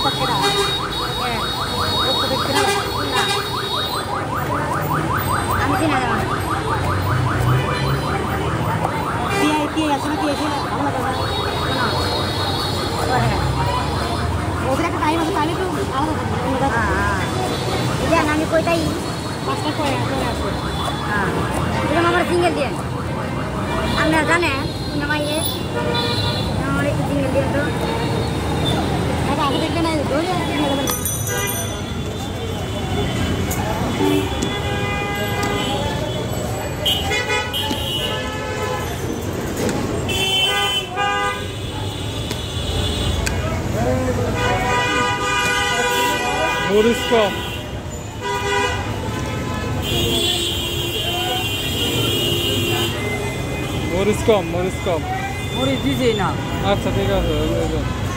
কয়টাই 5টা করে আছে এটা আমার সিঙ্গেল দিয়ে আপনারা জানেন নামাইয়ে আমার একটু সিঙ্গেল দিয়ে তো আগে দেখবেন না ধরে মরিচ কম মরিচ দিছে না। আচ্ছা ঠিক আছে।